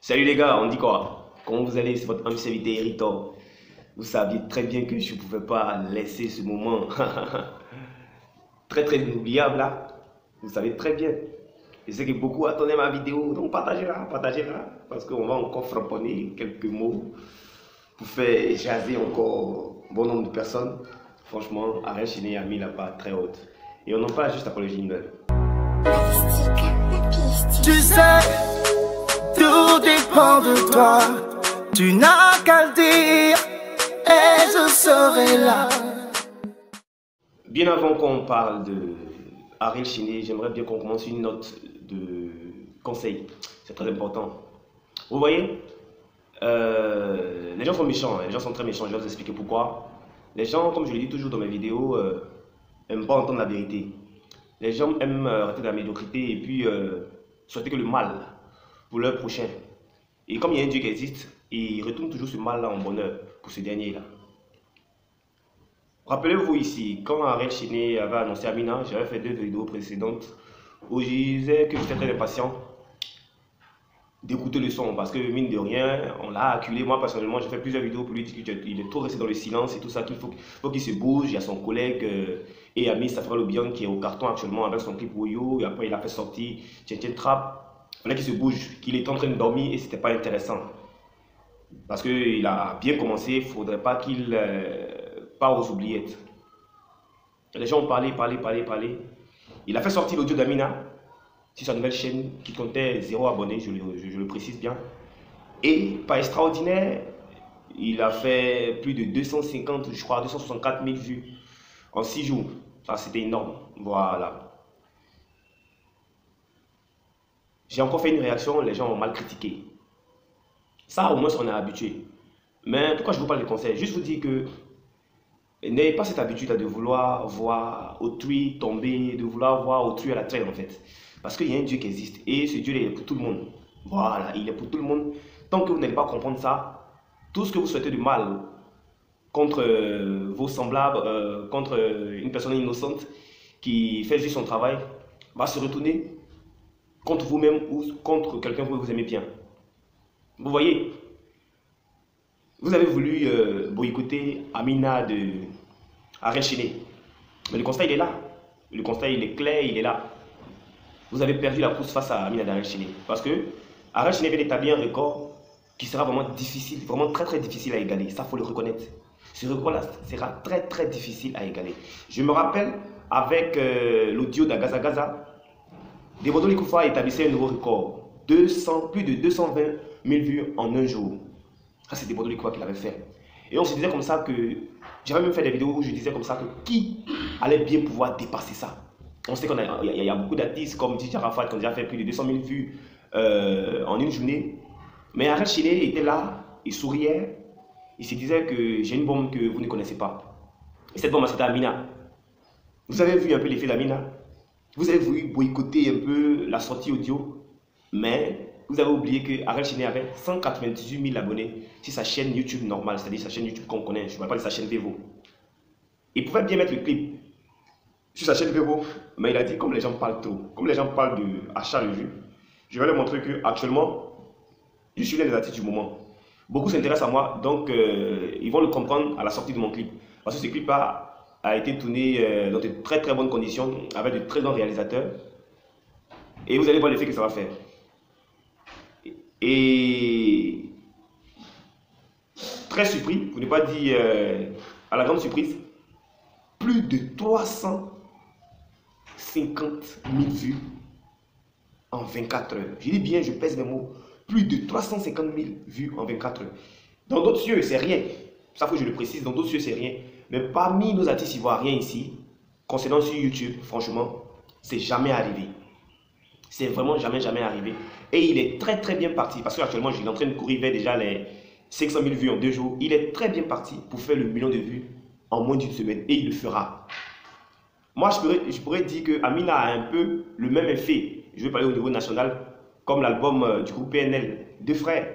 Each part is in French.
Salut les gars, on dit quoi? Comment vous allez? C'est votre ami serviteur Héritor. Vous saviez très bien que je ne pouvais pas laisser ce moment très inoubliable là. Vous savez très bien. Je sais que beaucoup attendaient ma vidéo, donc partagez-la, parce qu'on va encore frapponner quelques mots pour faire jaser encore bon nombre de personnes. Franchement, Ariel Chiné a mis la barre très haute. Et on en parle juste après le jingle. Tu sais, tout dépend de toi. Tu n'as qu'à le dire et je serai là. Bien avant qu'on parle de Ariel Chiné, j'aimerais bien qu'on commence une note de conseil. C'est très important. Vous voyez, les gens sont méchants, hein. Les gens sont très méchants. Je vais vous expliquer pourquoi. Les gens, comme je le dis toujours dans mes vidéos, n'aiment pas entendre la vérité. Les gens aiment rester dans la médiocrité et puis souhaiter que le mal pour leur prochain. Et comme il y a un Dieu qui existe, il retourne toujours ce mal-là en bonheur pour ce dernier-là. Rappelez-vous ici, quand Ariel Chiné avait annoncé Amina, j'avais fait 2 vidéos précédentes où je disais que j'étais très impatient d'écouter le son parce que mine de rien, on l'a acculé. Moi personnellement, j'ai fait plusieurs vidéos pour lui dire qu'il est trop resté dans le silence et tout ça, qu'il faut qu'il se bouge. Il y a son collègue et ami Safra Lobian qui est au carton actuellement avec son clip Woyo et après il a fait sortir Tien Trap. Il fallait qu'il se bouge, qu'il est en train de dormir et c'était pas intéressant. Parce qu'il a bien commencé, il ne faudrait pas qu'il part aux oubliettes. Les gens ont parlé. Il a fait sortir l'audio d'Amina sur sa nouvelle chaîne qui comptait 0 abonnés, je le précise bien. Et pas extraordinaire, il a fait plus de 250, je crois 264 000 vues en 6 jours. Ça c'était énorme, voilà. J'ai encore fait une réaction, les gens ont mal critiqué. Ça au moins on est habitué. Mais pourquoi je vous parle de conseils? Juste vous dire que n'ayez pas cette habitude de vouloir voir autrui tomber, de vouloir voir autrui à la traîne en fait. Parce qu'il y a un Dieu qui existe et ce Dieu il est pour tout le monde. Voilà, il est pour tout le monde. Tant que vous n'allez pas comprendre ça, tout ce que vous souhaitez de mal contre vos semblables, contre une personne innocente qui fait juste son travail, va se retourner contre vous-même ou contre quelqu'un que vous aimez bien. Vous voyez, vous avez voulu boycotter Amina de Ariel Chiné. Mais le constat il est là. Le constat il est clair, il est là. Vous avez perdu la course face à Amina d'Ariel Chiné. Parce que Ariel Chiné vient d'établir un record qui sera vraiment difficile, vraiment très difficile à égaler. Ça, il faut le reconnaître. Ce record-là sera très difficile à égaler. Je me rappelle avec l'audio d'Agaza Gaza, Debodo Likoufa établissait un nouveau record. Plus de 220 000 vues en un jour. Ça, c'est Debodo Likoufa qui l'avait fait. Et on se disait comme ça que, j'avais même fait des vidéos où je disais comme ça que qui allait bien pouvoir dépasser ça. On sait qu'il y a beaucoup d'artistes comme DJ Arafat qui ont déjà fait plus de 200 000 vues en une journée. Mais Ariel Chiné était là, il souriait, il se disait que j'ai une bombe que vous ne connaissez pas. Et cette bombe, c'était Amina. Vous avez vu un peu l'effet d'Amina? Vous avez voulu boycotter un peu la sortie audio, mais vous avez oublié que Ariel Chiné avait 198 000 abonnés sur sa chaîne YouTube normale, c'est-à-dire sa chaîne YouTube qu'on connaît, je ne parle pas de sa chaîne Vevo. Il pouvait bien mettre le clip sur sa chaîne Vevo, mais il a dit comme les gens parlent trop, comme les gens parlent de achat de vues, je vais leur montrer que actuellement je suis l'un des artistes du moment. Beaucoup s'intéressent à moi, donc ils vont le comprendre à la sortie de mon clip. Parce que ce clip a été tourné dans de très bonnes conditions, avec de très bons réalisateurs. Et vous allez voir l'effet que ça va faire. Et très surpris, pour ne pas dire à la grande surprise, plus de 350 000 vues en 24 heures. Je dis bien, je pèse mes mots. Plus de 350 000 vues en 24 heures. Dans d'autres cieux, c'est rien. Ça, faut que je le précise. Dans d'autres cieux, c'est rien. Mais parmi nos artistes ivoiriens ici, concernant sur YouTube, franchement, c'est jamais arrivé. C'est vraiment jamais arrivé. Et il est très bien parti. Parce qu'actuellement, il est en train de courir vers déjà les 500 000 vues en 2 jours. Il est très bien parti pour faire le million de vues en moins d'une semaine. Et il le fera. Moi, je pourrais dire que Amina a un peu le même effet. Je vais parler au niveau national. Comme l'album du groupe PNL, Deux Frères.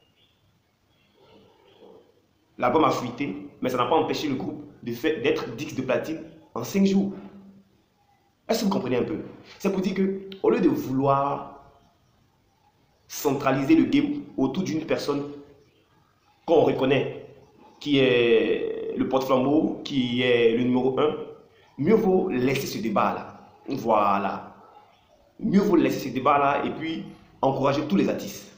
L'album a fuité, mais ça n'a pas empêché le groupe d'être disque de platine en 5 jours. Est-ce que vous comprenez un peu? C'est pour dire que, au lieu de vouloir centraliser le game autour d'une personne qu'on reconnaît, qui est le porte-flambeau, qui est le numéro 1, mieux vaut laisser ce débat-là. Voilà. Mieux vaut laisser ce débat-là et puis encourager tous les artistes.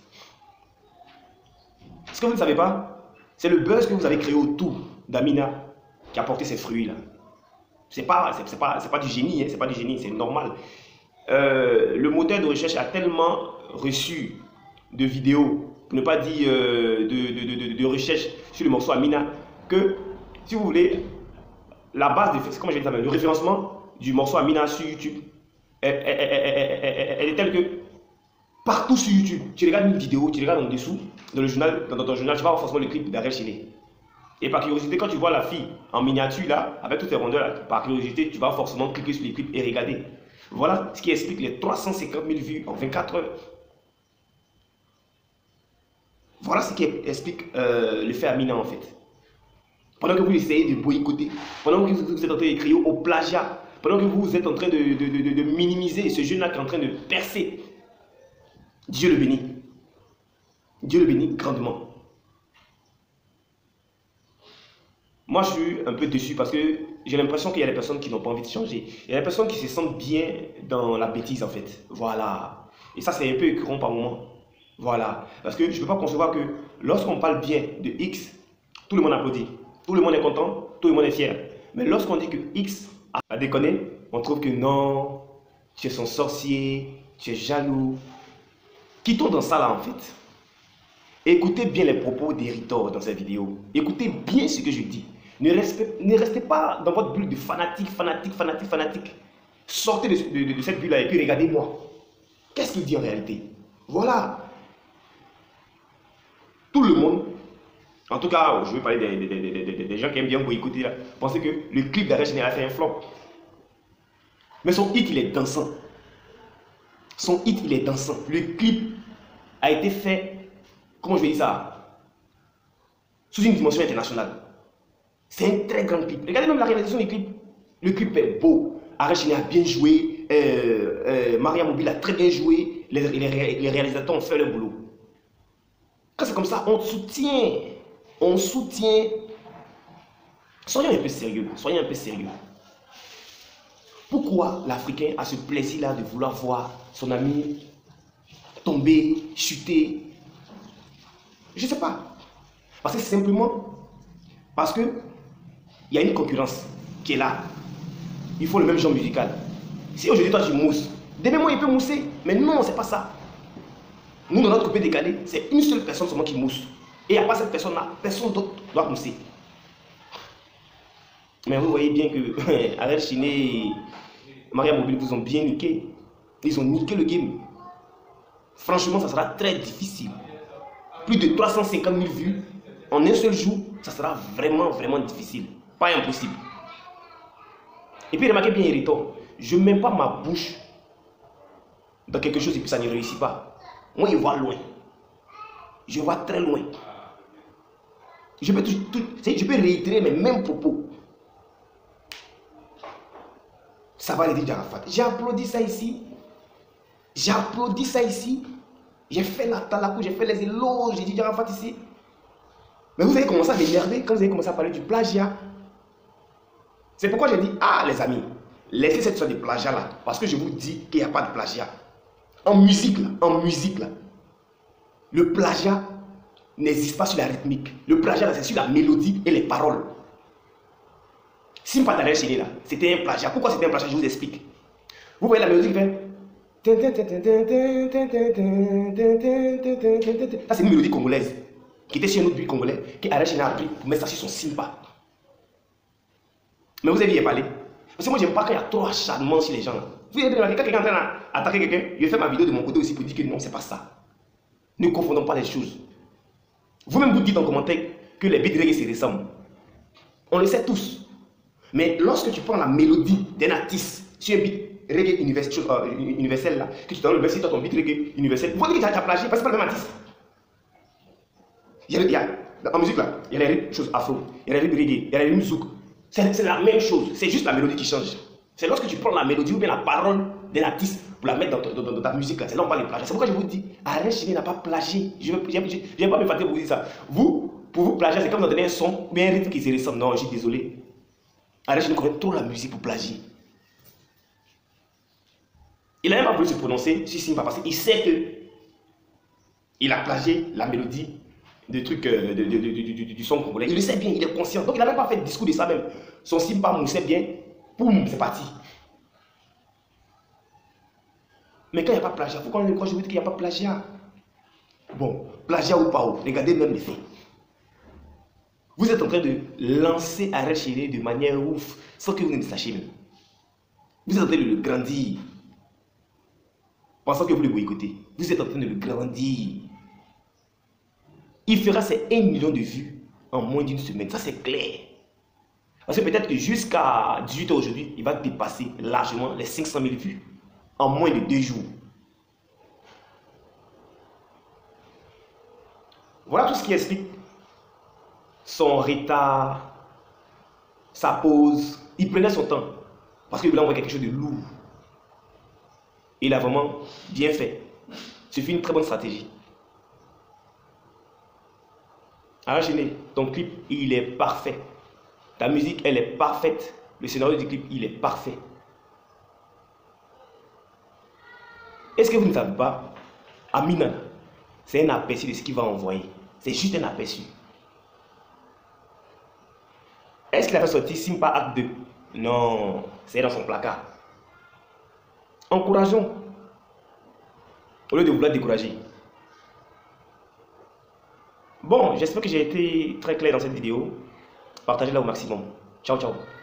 Ce que vous ne savez pas, c'est le buzz que vous avez créé autour d'Amina qui a porté ses fruits-là. C'est pas du génie, hein, c'est pas du génie, c'est normal. Le moteur de recherche a tellement reçu de vidéos, pour ne pas dire de recherche sur le morceau Amina, que si vous voulez, la base de, comment je vais dire, le référencement du morceau Amina sur YouTube, elle est telle que partout sur YouTube, tu regardes une vidéo, tu regardes en dessous, dans ton journal, tu vas voir forcément le clip d'Ariel Chéné. Et par curiosité, quand tu vois la fille en miniature là, avec toutes ces rondeurs là, par curiosité, tu vas forcément cliquer sur les clips et regarder. Voilà ce qui explique les 350 000 vues en 24 heures. Voilà ce qui explique le fait Amina en fait. Pendant que vous essayez de boycotter, pendant que vous êtes en train de crier au plagiat, pendant que vous êtes en train de minimiser ce jeune-là qui est en train de percer, Dieu le bénit. Dieu le bénit grandement. Moi, je suis un peu déçu parce que j'ai l'impression qu'il y a des personnes qui n'ont pas envie de changer. Il y a des personnes qui se sentent bien dans la bêtise, en fait. Voilà. Et ça, c'est un peu écœurant par moment. Voilà. Parce que je ne peux pas concevoir que lorsqu'on parle bien de X, tout le monde applaudit. Tout le monde est content, tout le monde est fier. Mais lorsqu'on dit que X a déconné, on trouve que non, tu es son sorcier, tu es jaloux. Quittons dans ça, là, en fait. Écoutez bien les propos d'Héritor dans cette vidéo. Écoutez bien ce que je dis. Ne restez pas dans votre bulle de fanatique. Sortez de cette bulle-là et puis regardez-moi. Qu'est-ce qu'il dit en réalité? Voilà. Tout le monde, en tout cas, je vais parler des gens qui aiment bien boycotter, penser que le clip d'Ariel Chéné a fait un flop. Mais son hit, il est dansant. Son hit, il est dansant. Le clip a été fait, comment je vais dire ça, sous une dimension internationale. C'est un très grand clip. Regardez même la réalisation du clip. Le clip est beau. Ariel Chéné a bien joué. Maria Mobile a très bien joué. Les réalisateurs ont fait le boulot. Quand c'est comme ça, on soutient. On soutient. Soyons un peu sérieux. Soyons un peu sérieux. Pourquoi l'Africain a ce plaisir-là de vouloir voir son ami tomber, chuter? Je ne sais pas. Parce que c'est simplement parce que il y a une concurrence qui est là. Il faut le même genre musical. Si aujourd'hui toi tu mousses, demain moi il peut mousser. Mais non, c'est pas ça. Nous dans notre coupé décalé, c'est une seule personne seulement qui mousse. Et à part cette personne-là, personne d'autre doit mousser. Mais vous voyez bien que Ariel Chéné et Maria Mobile vous ont bien niqué. Ils ont niqué le game. Franchement, ça sera très difficile. Plus de 350 000 vues en un seul jour, ça sera vraiment difficile. Pas impossible. Et puis remarquez bien Héritor, je ne mets pas ma bouche dans quelque chose et puis ça ne réussit pas. Moi, je vois loin. Je vois très loin. Je peux réitérer mes mêmes propos. Ça va les dire Arafat. J'ai applaudi ça ici. J'ai applaudi ça ici. J'ai fait la talakou, j'ai fait les éloges, j'ai dit Arafat ici. Mais vous avez commencé à m'énerver quand vous avez commencé à parler du plagiat. C'est pourquoi j'ai dit, ah les amis, laissez cette histoire de plagiat là. Parce que je vous dis qu'il n'y a pas de plagiat. En musique là, le plagiat n'existe pas sur la rythmique. Le plagiat là, c'est sur la mélodie et les paroles. Si pas d'Ariel Chéné là, c'était un plagiat. Pourquoi c'était un plagiat? Je vous explique. Vous voyez la mélodie qui fait. Ça c'est une mélodie congolaise qui était sur un autre beat congolais qui Ariel Chéné a pris pour mettre ça sur son simpa. Mais vous avez bien parlé. Parce que moi j'aime pas quand il y a trop acharnement sur les gens. Vous avez bien, quand quelqu'un est en train d'attaquer quelqu'un, je vais faire ma vidéo de mon côté aussi pour dire que non, c'est pas ça. Ne confondons pas les choses. Vous-même vous dites en commentaire que les beats reggae se ressemblent. On le sait tous. Mais lorsque tu prends la mélodie d'un artiste sur un beat reggae universel là, que tu donnes le même site à ton beat reggae universel, vous dites que tu as plagié parce que c'est pas le même artiste. En musique là, il y a les choses afro, il y a les rythmes reggae, il y a les rythmes zouk. C'est la même chose, c'est juste la mélodie qui change. C'est lorsque tu prends la mélodie ou bien la parole d'un artiste pour la mettre dans ta musique. C'est là on parle de plagiat. C'est pourquoi je vous dis, Alain Chini n'a pas plagié. Je ne vais pas me fatiguer pour vous dire ça. Pour vous, plagiat, c'est comme vous donner un son ou un rythme qui se ressemble. Non, je suis désolé. Alain Chini connaît trop la musique pour plagier. Il n'a même pas voulu se prononcer sur Simba parce qu'il sait que il a plagié la mélodie du truc du son congolais. Il le sait bien, il est conscient. Donc il n'a même pas fait de discours de ça même. Son Simba moussait bien, boum, c'est parti. Mais quand il n'y a pas plagiat, pourquoi je vous dis qu'il n'y a pas plagiat? Bon, plagiat ou pas, regardez même les faits. Vous êtes en train de lancer Alain Chini de manière ouf, sans que vous ne le sachiez même. Vous êtes en train de le grandir. Pensant que vous le boycottez. Vous êtes en train de le grandir. Il fera ses 1 million de vues en moins d'une semaine. Ça, c'est clair. Parce que peut-être que jusqu'à 18 h aujourd'hui, il va dépasser largement les 500 000 vues en moins de 2 jours. Voilà tout ce qui explique son retard, sa pause. Il prenait son temps parce qu'il voulait envoyer quelque chose de lourd. Il a vraiment bien fait. Ce fut une très bonne stratégie. Alain Chini, ton clip, il est parfait. Ta musique, elle est parfaite. Le scénario du clip, il est parfait. Est-ce que vous ne savez pas? Amina, c'est un aperçu de ce qu'il va envoyer. C'est juste un aperçu. Est-ce qu'il a fait sortir Simba Acte 2? Non, c'est dans son placard. Encourageons, au lieu de vouloir décourager. Bon, j'espère que j'ai été très clair dans cette vidéo. Partagez-la au maximum. Ciao, ciao.